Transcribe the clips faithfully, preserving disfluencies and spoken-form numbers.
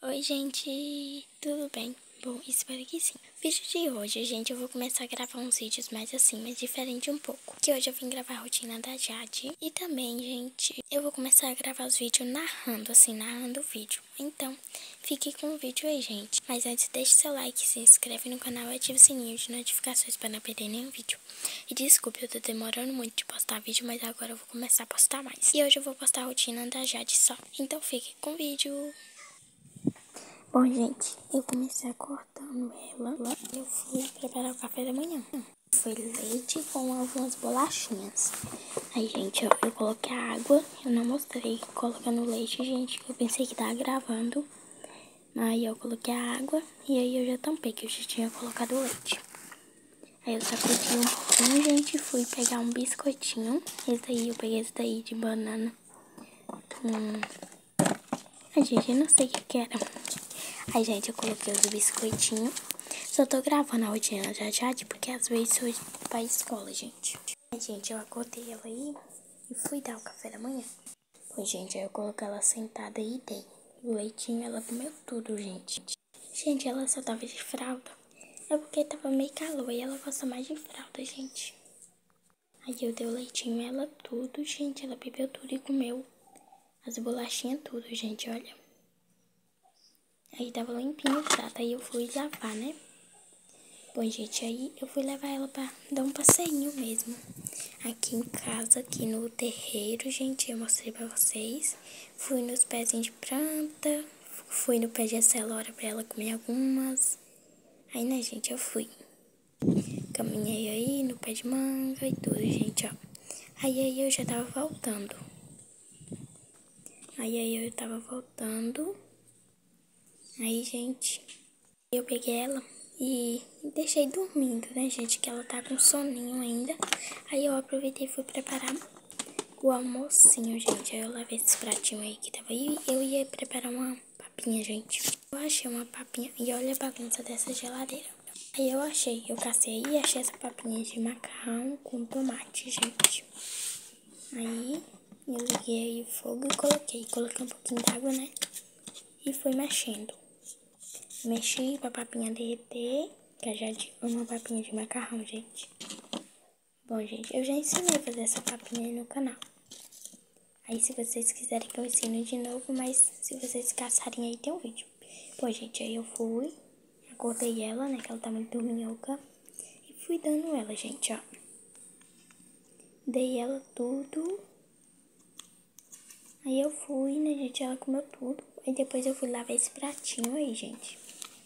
Oi, gente, tudo bem? Bom, espero que sim. No vídeo de hoje, gente, eu vou começar a gravar uns vídeos mais assim, mais diferente um pouco. Que hoje eu vim gravar a rotina da Jade. E também, gente, eu vou começar a gravar os vídeos narrando, assim, narrando o vídeo. Então, fique com o vídeo aí, gente. Mas antes, deixe seu like, se inscreve no canal e ative o sininho de notificações para não perder nenhum vídeo. E desculpe, eu tô demorando muito de postar vídeo, mas agora eu vou começar a postar mais. E hoje eu vou postar a rotina da Jade só. Então, fique com o vídeo. Bom, gente, eu comecei cortando ela. Eu fui preparar o café da manhã. Foi leite com algumas bolachinhas. Aí, gente, ó, eu coloquei a água. Eu não mostrei colocando leite, gente. Eu pensei que tava gravando. Aí eu coloquei a água e aí eu já tampei, que eu já tinha colocado o leite. Aí eu sacudi um pouquinho, gente, fui pegar um biscoitinho. Esse daí, eu peguei esse daí de banana. Hum. Ai, gente, eu não sei o que que era. Aí, gente, eu coloquei os biscoitinhos. Só tô gravando a rotina da Jade, porque às vezes eu vou pra escola, gente. Aí, gente, eu acordei ela aí e fui dar o café da manhã. Pois, gente, aí eu coloquei ela sentada e dei. O leitinho, ela comeu tudo, gente. Gente, ela só tava de fralda. É porque tava meio calor e ela gosta mais de fralda, gente. Aí eu dei o leitinho ela tudo, gente. Ela bebeu tudo e comeu. As bolachinhas tudo, gente, olha. Aí tava limpinho o prato, aí eu fui lavar, né? Bom, gente, aí eu fui levar ela pra dar um passeinho mesmo. Aqui em casa, aqui no terreiro, gente, eu mostrei pra vocês. Fui nos pezinhos de planta, fui no pé de acelora pra ela comer algumas. Aí, né, gente, eu fui. Caminhei aí no pé de manga e tudo, gente, ó. Aí, aí eu já tava voltando. Aí, aí eu tava voltando. Aí, gente, eu peguei ela e deixei dormindo, né, gente, que ela tá com soninho ainda. Aí eu aproveitei e fui preparar o almocinho, gente. Aí eu lavei esse pratinho aí que tava aí. Eu ia preparar uma papinha, gente. Eu achei uma papinha e olha a bagunça dessa geladeira. Aí eu achei, eu cacei e achei essa papinha de macarrão com tomate, gente. Aí eu liguei o fogo e coloquei. Coloquei um pouquinho d'água, né, e fui mexendo. Mexi pra papinha derreter, que eu já amo uma papinha de macarrão, gente. Bom, gente, eu já ensinei a fazer essa papinha aí no canal. Aí, se vocês quiserem que eu ensine de novo, mas se vocês caçarem aí, tem um vídeo. Bom, gente, aí eu fui, acordei ela, né, que ela tá muito dorminhoca, e fui dando ela, gente, ó. Dei ela tudo. Aí eu fui, né, gente, ela comeu tudo. Aí depois eu fui lavar esse pratinho aí, gente.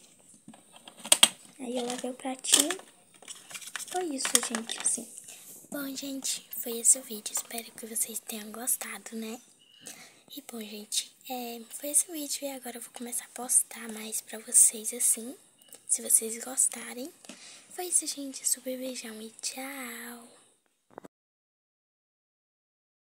Aí eu lavei o pratinho. Foi isso, gente, assim. Bom, gente, foi esse o vídeo. Espero que vocês tenham gostado, né? E bom, gente, é, foi esse o vídeo e agora eu vou começar a postar mais pra vocês, assim. Se vocês gostarem. Foi isso, gente. Super beijão e tchau!